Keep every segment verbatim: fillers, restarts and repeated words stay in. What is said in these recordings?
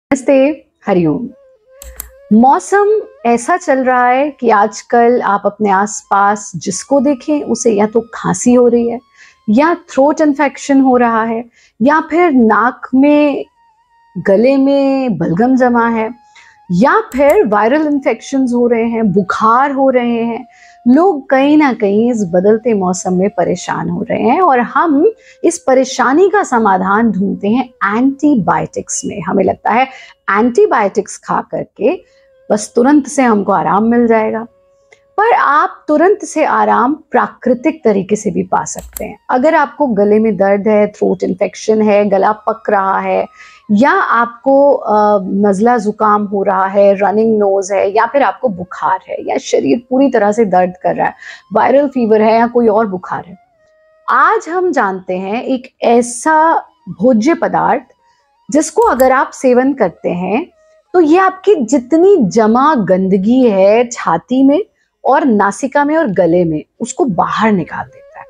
नमस्ते, हरिओम। मौसम ऐसा चल रहा है कि आजकल आप अपने आसपास जिसको देखें उसे या तो खांसी हो रही है या थ्रोट इन्फेक्शन हो रहा है या फिर नाक में गले में बलगम जमा है या फिर वायरल इन्फेक्शंस हो रहे हैं, बुखार हो रहे हैं। लोग कहीं ना कहीं इस बदलते मौसम में परेशान हो रहे हैं और हम इस परेशानी का समाधान ढूंढते हैं एंटीबायोटिक्स में। हमें लगता है एंटीबायोटिक्स खा करके बस तुरंत से हमको आराम मिल जाएगा, पर आप तुरंत से आराम प्राकृतिक तरीके से भी पा सकते हैं। अगर आपको गले में दर्द है, थ्रोट इन्फेक्शन है, गला पक रहा है या आपको नज़ला जुकाम हो रहा है, रनिंग नोज है या फिर आपको बुखार है या शरीर पूरी तरह से दर्द कर रहा है, वायरल फीवर है या कोई और बुखार है, आज हम जानते हैं एक ऐसा भोज्य पदार्थ जिसको अगर आप सेवन करते हैं तो ये आपकी जितनी जमा गंदगी है छाती में और नासिका में और गले में उसको बाहर निकाल देता है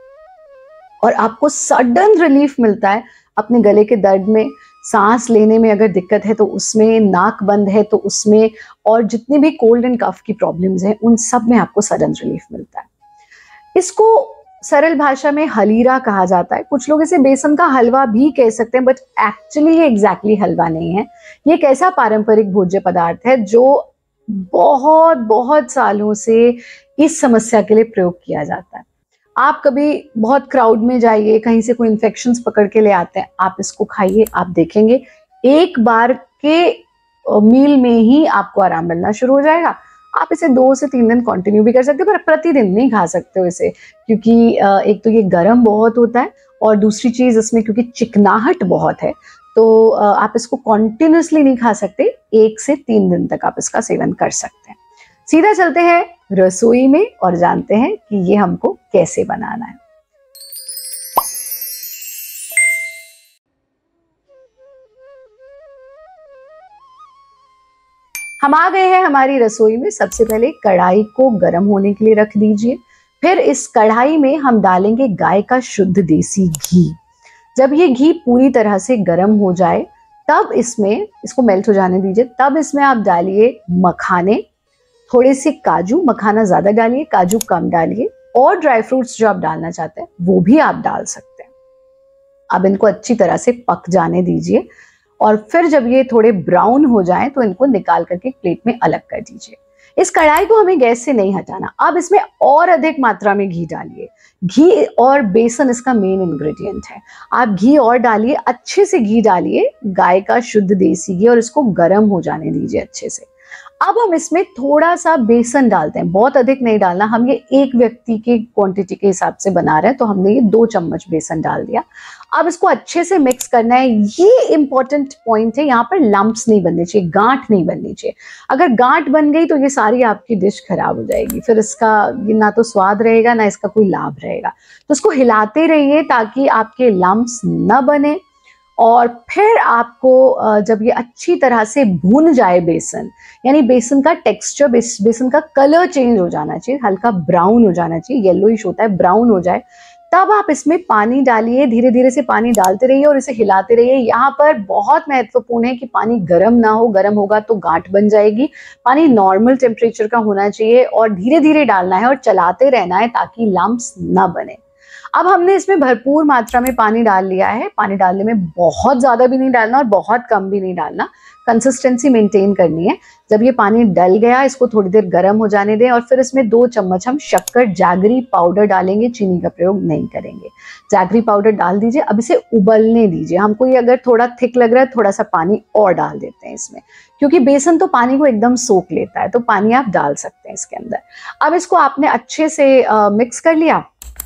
और आपको सडन रिलीफ मिलता है अपने गले के दर्द में। सांस लेने में अगर दिक्कत है तो उसमें, नाक बंद है तो उसमें, और जितनी भी कोल्ड एंड कफ की प्रॉब्लम्स हैं उन सब में आपको सडन रिलीफ मिलता है। इसको सरल भाषा में हलीरा कहा जाता है। कुछ लोग इसे बेसन का हलवा भी कह सकते हैं, बट एक्चुअली ये एग्जैक्टली हलवा नहीं है। ये एक ऐसा पारंपरिक भोज्य पदार्थ है जो बहुत बहुत सालों से इस समस्या के लिए प्रयोग किया जाता है। आप कभी बहुत क्राउड में जाइए, कहीं से कोई इन्फेक्शंस पकड़ के ले आते हैं, आप इसको खाइए, आप देखेंगे एक बार के मील में ही आपको आराम मिलना शुरू हो जाएगा। आप इसे दो से तीन दिन कंटिन्यू भी कर सकते हो, पर प्रतिदिन नहीं खा सकते हो इसे, क्योंकि एक तो ये गर्म बहुत होता है और दूसरी चीज इसमें क्योंकि चिकनाहट बहुत है तो आप इसको कॉन्टिन्यूसली नहीं खा सकते। एक से तीन दिन तक आप इसका सेवन कर सकते हैं। सीधा चलते हैं रसोई में और जानते हैं कि ये हमको कैसे बनाना है। हम आ गए हैं हमारी रसोई में। सबसे पहले कढ़ाई को गर्म होने के लिए रख दीजिए। फिर इस कढ़ाई में हम डालेंगे गाय का शुद्ध देसी घी। जब ये घी पूरी तरह से गर्म हो जाए तब इसमें, इसको मेल्ट हो जाने दीजिए, तब इसमें आप डालिए मखाने, थोड़े से काजू, मखाना ज्यादा डालिए, काजू कम डालिए, और ड्राई फ्रूट्स जो आप डालना चाहते हैं वो भी आप डाल सकते हैं। अब इनको अच्छी तरह से पक जाने दीजिए और फिर जब ये थोड़े ब्राउन हो जाएं तो इनको निकाल करके प्लेट में अलग कर दीजिए। इस कढ़ाई को हमें गैस से नहीं हटाना। अब इसमें और अधिक मात्रा में घी डालिए। घी और बेसन इसका मेन इंग्रेडिएंट है। आप घी और डालिए, अच्छे से घी डालिए, गाय का शुद्ध देसी घी, और इसको गर्म हो जाने दीजिए अच्छे से। अब हम इसमें थोड़ा सा बेसन डालते हैं, बहुत अधिक नहीं डालना। हम ये एक व्यक्ति की क्वांटिटी के हिसाब से बना रहे हैं तो हमने ये दो चम्मच बेसन डाल दिया। अब इसको अच्छे से मिक्स करना है। ये इंपॉर्टेंट पॉइंट है, यहाँ पर लम्प्स नहीं बनने चाहिए, गांठ नहीं बननी चाहिए। अगर गांठ बन गई तो ये सारी आपकी डिश खराब हो जाएगी, फिर इसका ये ना तो स्वाद रहेगा ना इसका कोई लाभ रहेगा। तो इसको हिलाते रहिए ताकि आपके लम्प्स न बने। और फिर आपको जब ये अच्छी तरह से भून जाए बेसन, यानी बेसन का टेक्सचर, बेसन का कलर चेंज हो जाना चाहिए, हल्का ब्राउन हो जाना चाहिए, येलोइश होता है, ब्राउन हो जाए, तब आप इसमें पानी डालिए। धीरे धीरे से पानी डालते रहिए और इसे हिलाते रहिए। यहाँ पर बहुत महत्वपूर्ण है कि पानी गर्म ना हो, गर्म होगा तो गांठ बन जाएगी। पानी नॉर्मल टेम्परेचर का होना चाहिए और धीरे धीरे डालना है और चलाते रहना है ताकि लम्प्स ना बने। अब हमने इसमें भरपूर मात्रा में पानी डाल लिया है। पानी डालने में बहुत ज्यादा भी नहीं डालना और बहुत कम भी नहीं डालना, कंसिस्टेंसी मेंटेन करनी है। जब ये पानी डल गया, इसको थोड़ी देर गर्म हो जाने दें और फिर इसमें दो चम्मच हम शक्कर जैगरी पाउडर डालेंगे। चीनी का प्रयोग नहीं करेंगे। जैगरी पाउडर डाल दीजिए। अब इसे उबलने दीजिए। हमको ये अगर थोड़ा थिक लग रहा है, थोड़ा सा पानी और डाल देते हैं इसमें, क्योंकि बेसन तो पानी को एकदम सोख लेता है, तो पानी आप डाल सकते हैं इसके अंदर। अब इसको आपने अच्छे से आ, मिक्स कर लिया।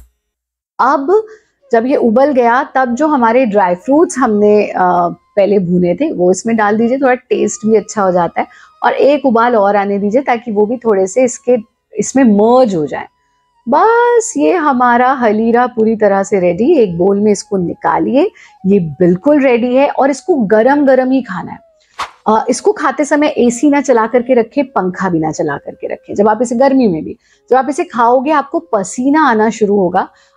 अब जब ये उबल गया तब जो हमारे ड्राई फ्रूट्स हमने आ, पहले भुने थे वो इसमें डाल दीजिए। थोड़ा टेस्ट भी अच्छा हो जाता है। और एक उबाल और आने दीजिए ताकि वो भी थोड़े से इसके इसमें मर्ज हो जाए। बस ये हमारा हलीरा पूरी तरह से रेडी। एक बोल में इसको निकालिए। ये बिल्कुल रेडी है और इसको गरम गरम ही खाना है। आ, इसको खाते समय एसी ना चला करके रखें, पंखा भी ना चला करके रखें। जब आप इसे गर्मी में भी, जब आप इसे खाओगे आपको पसीना आना शुरू होगा।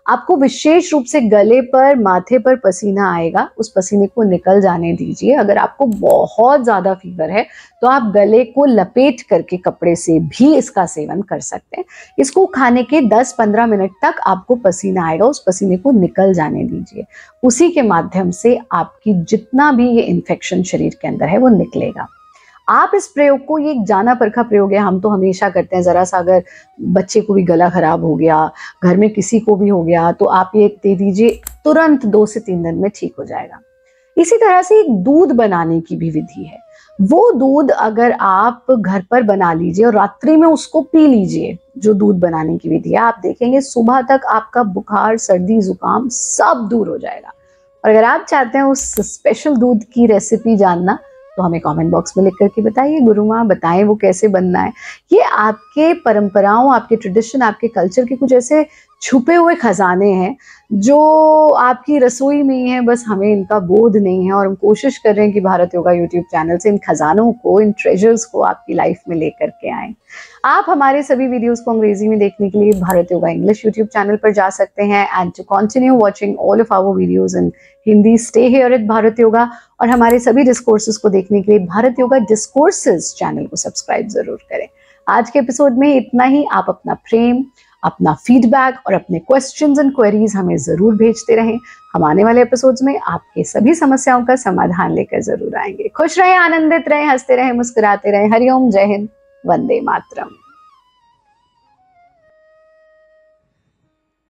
आपको विशेष रूप से गले पर, माथे पर पसीना आएगा, उस पसीने को निकल जाने दीजिए। अगर आपको बहुत ज़्यादा फीवर है तो आप गले को लपेट करके कपड़े से भी इसका सेवन कर सकते हैं। इसको खाने के दस पंद्रह मिनट तक आपको पसीना आएगा, उस पसीने को निकल जाने दीजिए। उसी के माध्यम से आपकी जितना भी ये इन्फेक्शन शरीर के अंदर है वो निकलेगा। आप इस प्रयोग को, ये एक जाना परखा प्रयोग है, हम तो हमेशा करते हैं। ज़रा सा अगर बच्चे को भी गला खराब हो गया, घर में किसी को भी हो गया, तो आप ये दे दीजिए, तुरंत दो से तीन दिन में ठीक हो जाएगा। इसी तरह से एक दूध बनाने की भी विधि है। वो दूध अगर आप घर पर बना लीजिए और रात्रि में उसको पी लीजिए, जो दूध बनाने की विधि है, आप देखेंगे सुबह तक आपका बुखार, सर्दी, जुकाम सब दूर हो जाएगा। और अगर आप चाहते हैं उस स्पेशल दूध की रेसिपी जानना, तो हमें कमेंट बॉक्स में लिख करके बताइए, गुरु माँ बताएं वो कैसे बनना है। ये आपके परंपराओं, आपके ट्रेडिशन, आपके कल्चर के कुछ ऐसे छुपे हुए खजाने हैं जो आपकी रसोई में ही है, बस हमें इनका बोध नहीं है। और हम कोशिश कर रहे हैं कि भारत योगा यूट्यूब चैनल से इन खजानों को, इन ट्रेजर्स को आपकी लाइफ में लेकर के आएं। आप हमारे सभी वीडियोस को अंग्रेजी में देखने के लिए Bharat Yoga English YouTube channel पर जा सकते हैं। And to continue watching all of our videos in Hindi, stay here at Bharat Yoga. और हमारे सभी डिस्कोर्सेज को देखने के लिए भारत योगा डिस्कोर्सेज चैनल को सब्सक्राइब जरूर करें। आज के एपिसोड में इतना ही। आप अपना प्रेम, अपना फीडबैक और अपने क्वेश्चंस एंड क्वेरीज हमें जरूर भेजते रहें। हम आने वाले एपिसोड्स में आपके सभी समस्याओं का समाधान लेकर जरूर आएंगे। खुश रहें, आनंदित रहें, हंसते रहें, मुस्कुराते रहें। हरिओम, जय हिंद, वंदे मातरम।